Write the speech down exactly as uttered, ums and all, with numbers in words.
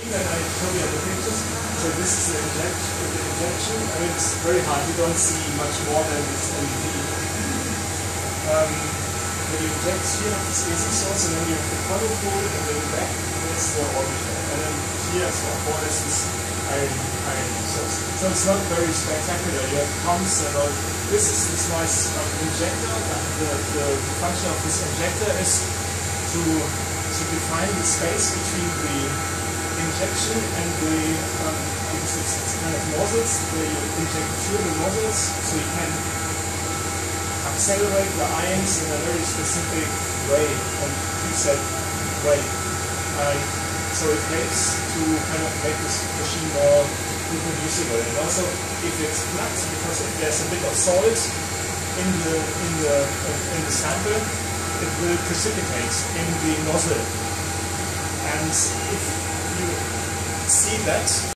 And I show you the pictures. So this is the injection. The injection. I mean, it's very hard. You don't see much more than this L E D. Um, when you inject here this A C source, and then you have the coil pole, and then back there's the orbital, and then here so more or less this iron iron source. So it's not very spectacular. You have pumps and all. This is this nice um, injector. The, the function of this injector is to to define the space between the injection and the um, because it's, it's kind of nozzles. They inject through the nozzles, so you can accelerate the ions in a very specific way and preset way. And so it helps to kind of make this machine more reproducible. And also, if it's flat, because if there's a bit of salt in the in the uh, in the sample, it will precipitate in the nozzle. And if you see that